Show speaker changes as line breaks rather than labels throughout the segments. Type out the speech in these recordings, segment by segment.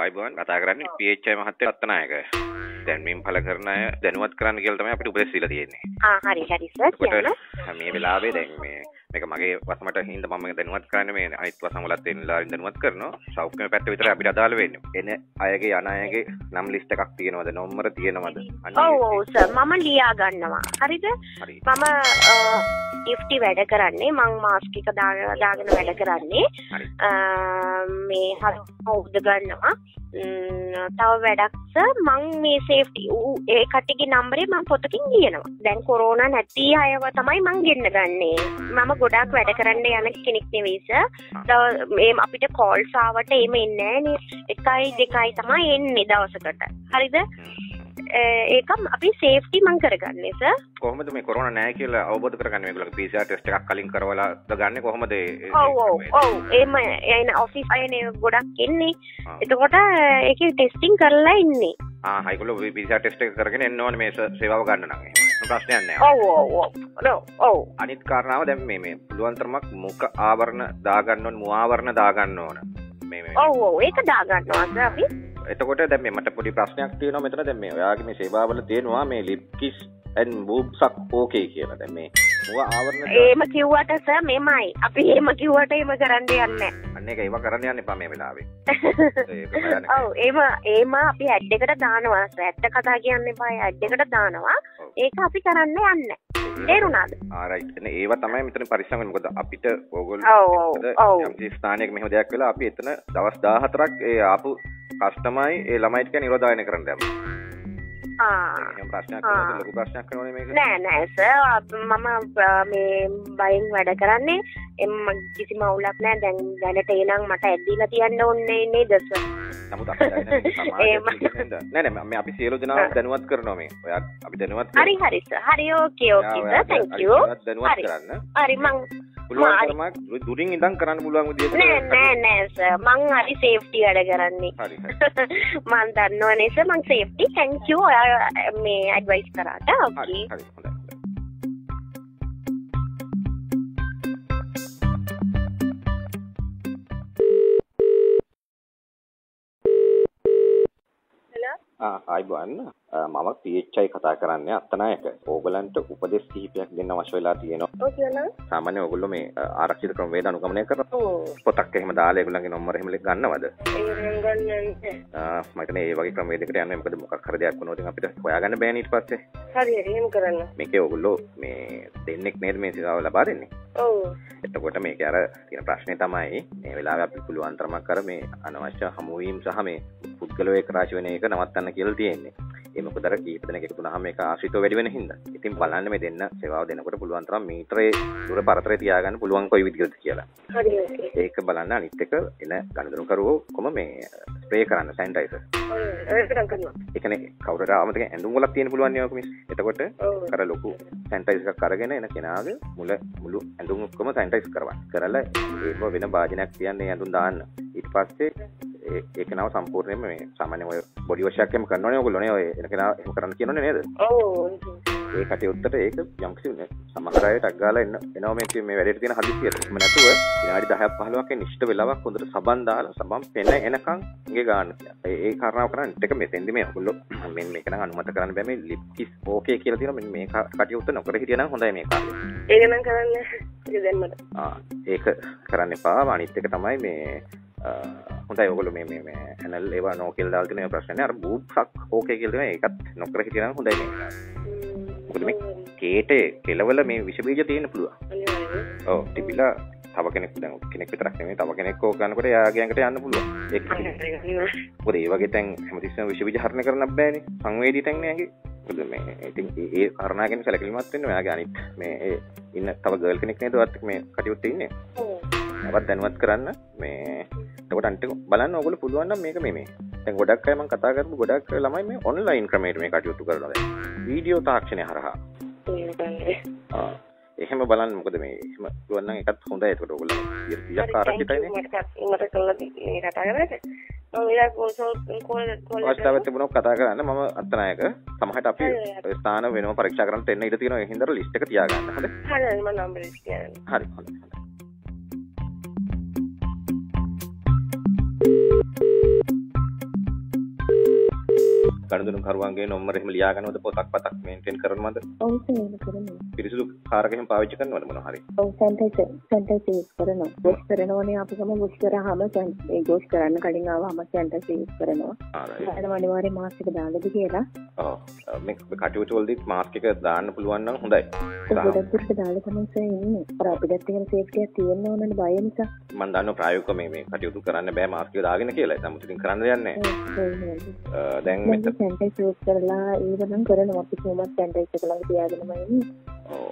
ආයිබෝන් කතා කරන්නේ PHI මහත්තයා අත්තනායක. දැන් මින් පළ කරන අය දැනුවත් කරන්න කියලා තමයි අපිට උපදෙස් දීලා තියෙන්නේ.
හරි සර් කියන්න.
මේ වෙලාවේ දැන් මේක මගේ වසමට හින්දා මම දැනුවත් කරන්නේ මේ අනිත් වසම වලත් එන්නලා දැනුවත් කරනවා. සෞඛ්‍ය පැත්ත විතරයි අපිට අදාළ වෙන්නේ. එන අයගේ අන අයගේ නම් ලිස්ට් එකක් තියෙනවද? නම්බර තියෙනවද?
ඔව් සර් මම ලියා ගන්නවා. හරිද? මම ඉෆ්ටි වැඩ කරන්නේ මං මාස්ක් එක දාගෙන වැඩ කරන්නේ. මේ හවුද ගන්නවා. තව වැඩක් සර් මං මේ සේෆ්ටි ඒ කට්ටියගේ නම්බරේ මං පොතකින් ලියනවා. දැන් කොරෝනා නැති අයව තමයි මං ගෙන්න ගන්නේ. මම ගොඩාක් වැඩ කරන්න යන කෙනෙක් නෙවෙයි සර්. මේ අපිට කෝල්ස් ආවට එම එන්නේ නැහැ නේ. 1 2 තමයි එන්නේ දවසකට. හරිද? ඒක අපි සේෆ්ටි මං කරගන්නේ සර්.
කොහොමද මේ කොරෝනා නැහැ කියලා අවබෝධ කරගන්නේ මේගොල්ලෝ PCR ටෙස්ට් එකක් කලින් කරවලා ගන්නේ කොහොමද?
ඔව් එම එන ඔෆිස් අයනේ ගොඩක් එන්නේ. එතකොට ඒකේ ටෙස්ටිං කරලා ඉන්නේ.
ඒගොල්ලෝ PCR ටෙස්ට් එක කරගෙන එන්න ඕනේ මේ සේවාව ගන්න නම් එහෙම. ප්‍රශ්නයක් නැහැ.
ඔව්.
අනිත් කාරණාව දැන් මේ පුළුවන් තරමක් මුඛ ආවරණ දාගන්න ඕන, මුව ආවරණ දාගන්න ඕන.
ඔව් ඒක දාගන්නවා සර් අපි.
එතකොට දැන් මේ මට පොඩි ප්‍රශ්නයක් තියෙනවා මෙතන. දැන් මේ ඔයාගේ මේ සේවාවල තියෙනවා මේ lip kiss and boobs okay කියලා. දැන් මේ මුව ආවරණ
එහෙම කිව්වට සර් මෙමයි. අපි එහෙම කිව්වට එහෙම කරන්න යන්නේ නැහැ.
අන්න ඒක ඒව කරන්න යන්න එපා මේ වෙලාවේ.
ඔව් එහෙම අපි ඇඩ් එකට දානවා සර්. ඇත්ත කතා කියන්න එපා. ඇඩ් එකට දානවා. ඒක අපි කරන්න යන්නේ. තේරුණාද?
රයිට්. ඒව තමයි මෙතන පරිස්සම් වෙන්නේ. මොකද අපිට ඕගොල්ලෝ යම් ස්ථානයක මෙහෙම දෙයක් වෙලා අපි එතන දවස් 14ක් ඒ ආපු කස්ටමර්යි ඒ ළමයිට කියන නිරෝධායන කරන්න දැම්මා. එහෙනම් ප්‍රශ්නයක් නෑ. ලොකු ප්‍රශ්නයක් කරනවනේ මේක.
නෑ සර්. මම මේ බයින් වැඩ කරන්නේ. කිසිම අවුලක් නෑ. දැන් දැනට එනං මට ඇද්දීලා තියන්න ඕනේ නේද සර්?
නමුත් නෑ අපි සියලු දෙනා දැනුවත් කරනවා මේ. ඔයා අපි දැනුවත් කරනවා.
හරි සර්. හරි ඕකේ සර්. thank you.
දැනුවත් කරන්න.
හරි මං
පුළුවන් තරමක් දුරින් ඉඳන් කරන්න පුළුවන් විදිහට
නෑ සර්. මං හරි සේෆ්ටි වැඩ කරන්නේ.
හරි.
මං දන්නවනේ සර් මං සේෆ්ටි. thank you. ඔයා මේ ඇඩ්වයිස් කරාට. ඕකේ.
හරි හොඳයි. ආයිබෝන් මම PHI කතා කරන්නේ අත්තනායක. ඕගලන්ට උපදෙස් කිහිපයක් දෙන්න අවශ්‍ය වෙලා තියෙනවා.
ඔව් කියනවා.
සාමාන්‍යයෙන් ඕගොල්ලෝ මේ ආරක්ෂිත ක්‍රමවේද අනුගමනය කරනවා. පොතක් එහෙම දාලා ඒගොල්ලන්ගේ නම්බර එහෙම ගන්නවද? මම හිතන්නේ ඒ වගේ ක්‍රමවේදයකට යන්නේ. මොකද මොකක් හරි දෙයක් වුණොත් අපිට හොයාගන්න බෑනේ ඊට පස්සේ.
හරි එහෙම කරන්න.
මේකේ ඕගොල්ලෝ මේ දෙන්නෙක් නේද මේ සේවාව ලබා දෙන්නේ?
ඔව්.
එතකොට මේක අර තියෙන ප්‍රශ්නේ තමයි මේ වෙලාවේ අපි පුළුවන් තරමක් කර මේ අනවශ්‍ය හමුවීම් සහ මේ පුද්ගලයෝ එක්ක රාශි වෙන එක නවත්තන්න කියලා තියෙන්නේ. ඒ මොකද අර කීප දෙනෙක් එකතු වුණාම මේක ආශ්‍රිතව වැඩි වෙන හින්දා. ඉතින් බලන්න මේ දෙන්න සේවාව දෙනකොට පුළුවන් තරම් මීටරේ දුර පරතරේ තියාගන්න පුළුවන් කොයි විදිහටද කියලා.
හරි ඕකේ.
ඒක බලන්න අනිත් එක එන ගනුදෙනු කරුවෝ කොහොම මේ ස්ප්‍රේ කරන්න සැනිටයිසර්.
ඒක කරනවා.
ඒ කියන්නේ කවුරුර ආවමද ඇඳුම් වලක් තියෙන පුළුවන් නේ ඔක මිස්. එතකොට අර ලොකු සැනිටයිසර් එකක් අරගෙන එන කෙනාගේ මුළු ඇඳුම් ඔක්කොම සැනිටයිස් කරවන්න. කරලා ඒක වෙන භාජනයක් තියන්නේ ඇඳුම් දාන්න. ඊට පස්සේ ඒක නව සම්පූර්ණයෙන්ම මේ සාමාන්‍යයෙන් ඔය බොඩි වොෂ් එකක් එම කරනවනේ ඔයගොල්ලෝ නේ ඔය එන කෙනා එහෙම කරන්න කියනෝනේ නේද?
ඔව්.
ඒ කටයුත්තට ඒක යම් කිසි සමහර අය ටක් ගාලා එනවා මේ වැඩේට තියෙන හදිස්සියට. එහෙම නැතුව විනාඩි 10ක් 15ක් නිශ්චිත වෙලාවක් හොඳට සබන් දාලා සබන් පෙන්න එනකන් ඉගේ ගන්න. ඒ කාරණාව කරන්නේ ටික මෙතෙන්දි මේ ඔයගොල්ලෝ මෙන්න මේක නම් අනුමත කරන්න බෑ මේ ලිප් කිස් ඕකේ කියලා තියෙනවා. මෙන්න මේ කටයුත්ත නොකර හිටියනම් හොඳයි මේ කාර්යය.
ඒක නම් කරන්නේ ඉතින්මට.
ඒක කරන්න එපා. අනිත් එක තමයි මේ හොඳයි ඔයගොල්ලෝ මේ ඇනල් ඒවා නෝ කියලා දාලා තියෙන ප්‍රශ්නේ අර බූබ්සක් ඕකේ කියලා තියෙනවා. ඒකත් නොකර හිටියනම් හොඳයි මේක. මොකද මේ කේටේ කෙලවල මේ විෂ බීජ තියෙන්න පුළුවන්. ඔව් තිබිලා තව කෙනෙක් දැන් කෙනෙක් විතරක් නෙමෙයි තව කෙනෙක් ඕක ගන්නකොට එයාගේ ඇඟට යන්න පුළුවන්. ඒක මොකද ඒ වගේ තැන් හැමතිස්සෙම විෂ බීජ හරණය කරන්න බෑනේ. සංවේදී තැන් නේ ඇඟේ. මොකද මේ ඉතින් ඒ කාරණා ගැන සැලකිලිමත් වෙන්න ඔයාගේ අනිත් මේ ඉන්න තව ගර්ල් කෙනෙක් නේද ඔයත් මේ කටයුත්තේ ඉන්නේ. ඔව්. දැනුවත් කරන්න මේ එතකොට අන්ට බලන්න ඕගොල්ලෝ පුළුවන් නම් මේක මේ දැන් ගොඩක් අය මම කතා කරපු ගොඩක් ළමයි මේ ඔන්ලයින් ක්‍රමයට මේ කටයුතු කරනවා දැන් වීඩියෝ තාක්ෂණය හරහා එහෙම බලන්න මොකද මේ එහෙම පුළුවන් නම් එකත් හොඳයි. එතකොට ඕගොල්ලෝ 100ක් ආරක්ෂිතයිනේ.
මට කළා මේ කතා කරන්නේ මම ඉතින් කෝල්
තිබුණා කතා කරන්න මම අත්තනායක සමහරට අපි ස්ථාන වෙනම පරීක්ෂා කරන්න එන්න ඉඩ තියෙනවා. ඒ හින්දා ලිස්ට් එක තියාගන්න. හරිද?
හරි මම නම්බර් එක කියන්න.
හරි හොඳයි. ගනුදෙනු කරුවන්ගේ නම්බර එහෙම ලියා ගන්නවද පොතක් පතක් මේන්ටේන් කරනවද?
ඔව් සර් කරනවා.
පිරිසිදු කාර්ක එහෙම පාවිච්චි කරනවද මොනවා හරි?
ඔව් සැනිටයිසර් යූස් කරනවා. වොෂ් කරනවනේ අපි ගම වොෂ් කරාම ඒ වොෂ් කරන්න කලින් ආවම සැනිටයිසර් යූස් කරනවා. ඒකට අනිවාර්යයෙන් මාස්ක් එක දාන්නද කියලා.
ඔව් මේ කටයුතු වලදී මාස්ක් එක දාන්න පුළුවන් නම් හොඳයි.
ගොඩක් දුරට දාලා තමයි සර් ඉන්නේ. අර අපිට තියෙන සේෆ්ටි එකක් තියෙන්න ඕනනේ බය නිසා.
මම දන්නවා ප්‍රායෝගිකව මේ කටයුතු කරන්න බෑ මාස්ක් එක දාගෙන කියලා. ඒක මුලින් කරන්න දෙයක් නැහැ. දැන් මෙතන
සැනිටයිසර් යූස් කරලා ඒවනම් කරනවා අපි කොහොමද සැනිටයිසර් ළඟ තියාගෙනම ඉන්නේ.
ඔව්.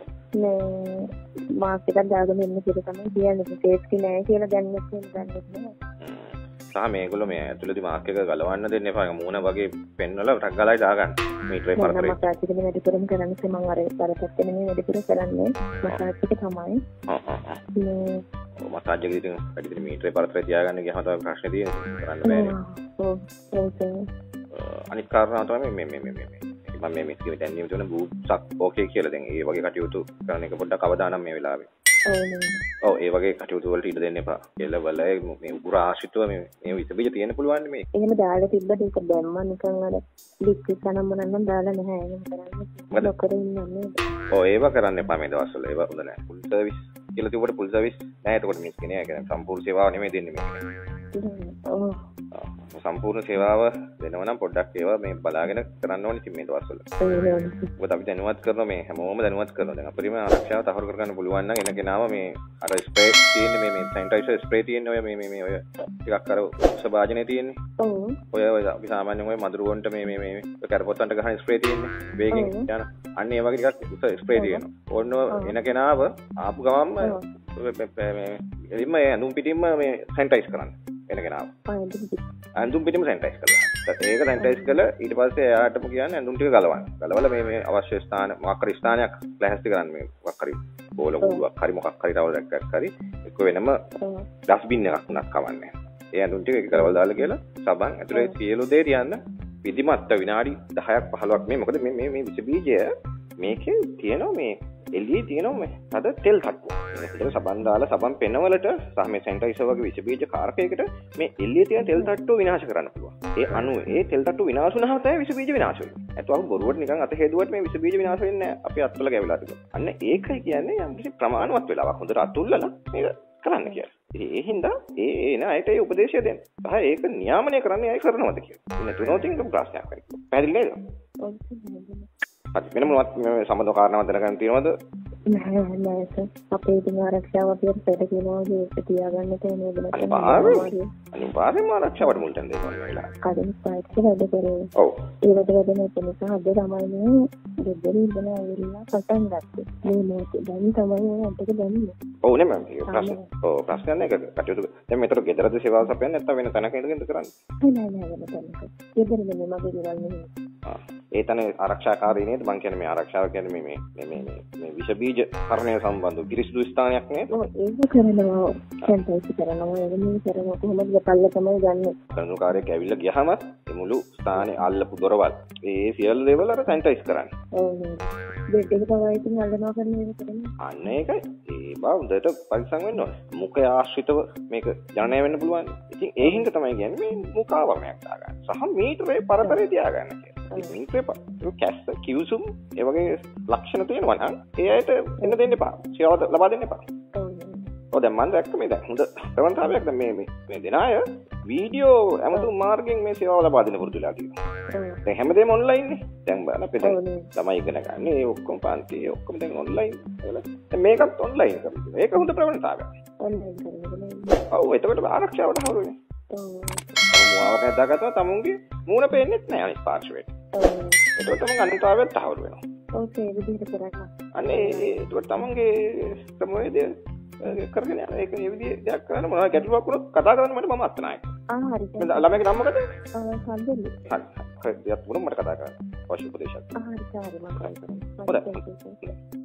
මේ මාස්ක් එකක් දාගෙන ඉන්න කියලා තමයි කියන්නේ. සේෆ්ටි නැහැ කියලා දැන්නත් නෑ.
සහ මේගොල්ලෝ මේ ඇතුළේදී මාස්ක් එක ගලවන්න දෙන්න එපා. මූණ වගේ පෙන්වලා ටක් ගාලා දාගන්න. මීටරේ පරතරේ.
මම මසාජ් එකේ වැඩිපුරම කරන්නේ මම අර පරපැත්තේ නෙමෙයි වැඩිපුර කරන්නේ. මසාජ් එක තමයි. මේ
මසාජ් එකේ ඉතින් වැඩිපුර මීටරේ පරතරේ තියාගන්න ගියාම තමයි ප්‍රශ්නේ තියෙන්නේ. කරන්න බෑනේ.
ඔව්.
අනිත් කාරණාව තමයි මම මේ කිව්වේ දැන් නියම තුන බූට්සක් ඕකේ කියලා දැන් ඒ වගේ කටයුතු කරන එක පොඩ්ඩක් අවදානම් මේ වෙලාවේ. ඔව් ඒ වගේ කටයුතු වලට ඉඩ දෙන්න එපා. කෙලවල මේ උගුර ආශ්‍රිතව මේ විස බීජ තියෙන්න පුළුවන් මේ.
එහෙම දාලා තිබ්බට ඒක දැම්ම නිකන් අර ලික්විඩ් කනම්ම නම් දාලා නැහැ. එහෙම කරන්නේ. ලොකර ඉන්නන්නේ.
ඔව් ඒව කරන්න එපා මේ දවස්වල. ඒව හොඳ නැහැ. ෆුල් සර්විස් කියලා තිබුණට ෆුල් සර්විස් නැහැ. එතකොට මිස් කෙනේ ඒක සම්පූර්ණ සේවාව නෙමෙයි දෙන්නේ මේ.
ඔව්.
සම්පූර්ණ සේවාව දෙනවා නම් පොඩ්ඩක් ඒවා මේ බලාගෙන කරන්න ඕනේ ඉතින් මේ දවස්වල. මොකද අපි දැනුවත් කරනවා මේ හැමෝම දැනුවත් කරනවා. දැන් අපරිම ආරක්ෂාව තහවුරු කරගන්න පුළුවන් නම් එන කෙනාව මේ අර ස්ප්‍රේ තියෙන්නේ මේ සැනිටයිසර් ස්ප්‍රේ තියෙන්නේ ඔය මේ ඔය ටිකක් අර උසභාජනේ තියෙන්නේ.
ඔව්.
ඔය අපි සාමාන්‍යයෙන් ඔය මදුරුවන්ට මේ කරපොත්තන්ට ගහන ස්ප්‍රේ තියෙන්නේ. වේගෙන් යන. අන්න ඒ වගේ ටිකක් උස ස්ප්‍රේ තියෙනවා. ඕන්න එන කෙනාව ආපු ගමන්ම මේ එලින්ම ඇඳුම් පිටින්ම මේ සැනිටයිස් කරන්න. එන කෙනාව. ඇඳුම් පිටින්ම සැනිටයිස් කරලා. ඒක සැනිටයිස් කළා ඊට පස්සේ එයාටම කියන්නේ ඇඳුම් ටික ගලවන්න. ගලවලා මේ අවශ්‍ය ස්ථාන මොකක් හරි ස්ථානයක් ලැහැස්ති කරන්න මේ මොකක් හරි බෝල කුඩුවක් හරි මොකක් හරි තවල දැක්කක් හරි එක්ක වෙනම ඩස්බින් එකක් උනක් කවන්නේ. ඒ ඇඳුම් ටික එක ගලවලා දාලා කියලා සබන් ඇතුලේ සියලු දේ තියන්න විධිමත්ව විනාඩි 10ක් 15ක් මේ මොකද මේ විස බීජය මේකේ තියෙනවා මේ එළියේ තියෙනවා මේ තද තෙල් තට්ටු. ඒකට සබන් දාලා සබන් පෙනවලට සහ මේ සැනිටයිසර් වගේ විස බීජ කාරකයකට මේ එළියේ තියෙන තෙල් තට්ටුව විනාශ කරන්න පුළුවන්. ඒ අණු ඒ තෙල් තට්ටු විනාශ වුණාම තමයි විස බීජ විනාශ වෙන්නේ. ඒත් අපි බොරුවට නිකන් අත හේදුවට මේ විස බීජ විනාශ වෙන්නේ නැහැ. අපි අත්වල ගැවිලා තිබුණා. අන්න ඒකයි කියන්නේ යම් කිසි ප්‍රමාණවත් වෙලාවක් හොඳට අතුල්ලලා මේක කරන්න කියලා. ඉතින් ඒ හින්දා ඒ නායට ඒ උපදේශය දෙන්න. සහ ඒක නියාමනය කරන්නේ අය කරනවද කියලා. ඉතින් තුනෝටින් ප්‍රශ්නයක් වෙයි. පැහැදිලි නේද? හරි වෙන මොනවත් සම්බන්ධ කාරණාවක් දැනගන්න තියෙනවද?
නෑ අපේ ඉතින් ආරක්ෂාව අපිට පැට කියනවා ඒක තියාගන්න තියෙන එක
අනිවාර්යයෙන්ම ආරක්ෂාවට මුල් තැන දෙන්න ඕනේ.
කඩින් පායිට් වැඩ කරේ.
ඔව්.
ඒ වැඩ නැති නිසා අද තමයි දෙදෙනි ඉඳන් ආවිල්ලා පටන් ගත්තේ. මේ මොකද දැන් තමයි අපිට දැනෙන්නේ.
ඔව් නේ මම ඒක ප්‍රශ්න. ඔව් ප්‍රශ්න නැහැ ඒක කටයුතු. දැන් මෙතන ගෙදරද සේවාව සපයන්නේ නැත්නම් වෙන තැනක ඉඳගෙනද කරන්නේ?
නෑ වෙන තැනක. ගෙදරද මගේ ගෙදර නෙමෙයි.
ඒ තන ආරක්ෂාකාරී නේද? මං කියන්නේ මේ ආරක්ෂාව කියන්නේ මේ විෂ බීජ කරණය සම්බන්ධ පිරිසිදු ස්ථානයක් නේද?
ඔව් ඒක කරනවා. සැනිටයිස් කරනවා. ඒක කරනවා කොහොමද පල්ල තමයි ගන්න.
කරුණාකාරයෙක් ඇවිල්ලා ගියහම මේ මුළු ස්ථානේ අල්ලපු දොරවල් ඒ සියලු දේවල් අර සැනිටයිස් කරන්න.
ඔව්. බෙඩ් එක තමයි ඉතින් අල්ලනවා කරන්නේ.
අන්න ඒකයි. ඒ බව හොඳට පරිස්සම් වෙන්න ඕනේ. මුඛය ආශ්‍රිතව මේක ජනනය වෙන්න පුළුවන්. ඉතින් ඒ හින්දා තමයි කියන්නේ මේ මුඛාවරණයක් දාගන්න. සහ මීටරේ පරතරේ තියාගන්න කියලා. කැස්ස කිව්සුම් ඒ වගේ ලක්ෂණ තියෙනවා නම් ඒ අයට එන්න දෙන්න එපා. සේවාව ලබා දෙන්න එපා. ඔව් දැන් මම දැක්ක මේ දැන් හොඳ ප්‍රවණතාවයක් දැන් මේ දෙන අය වීඩියෝ ඇමතුම් මාර්ගයෙන් මේ සේවාව ලබා දෙන්න පුරුදු වෙලා තියෙනවා. දැන් හැමදේම ඔන්ලයින් නේ. දැන් බලන්න අපිට ළමයි ඉගෙන ගන්න ඒ ඔක්කොම පාන්ති ඔක්කොම දැන් ඔන්ලයින්. දැන් මේකත් ඔන්ලයින් කරනවා. ඒක හොඳ ප්‍රවණතාවයක්. ඔන්ලයින් කරනවා. ඔව් එතකොට ආරක්ෂාවට හවුරු වෙන්නේ. මුවාවක් දාගත්තා තමුන්ගේ මූණ පේන්නේ නැහැ අනිත් පාර්ශවයට. ඒකට තමයි අනිතාවයක් තහවුරු වෙනවා.
ඔව් ඒ විදිහට කරගන්න.
අනේ ඒකට තමන්ගේ ක්‍රමවේදය කරගෙන යන ඒක මේ විදිහේ දෙයක් කරන්න මොනවා ගැටලුවක් වුණොත් කතා කරන්න මට මම අත්නායක.
හරි.
ළමයාගේ නම මොකද?
සම්දෙලි.
හරි. හරි. ඒත් මොනවා මට කතා කරන්න. අවශ්‍ය උපදේශයක්.
හරි. හරි මම කරන්නේ.
හොඳයි.